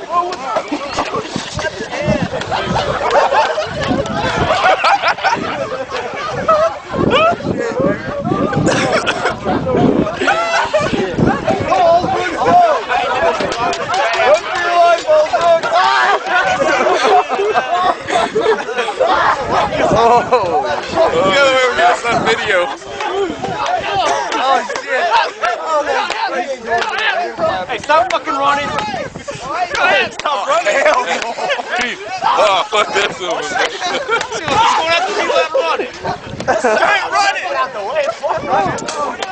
Oh, the other way we're getting this on video. Oh shit! Hey, stop fucking running! Go ahead, stop running! Hell no! Oh, fuck that silver. See what's going after people that running. Start running!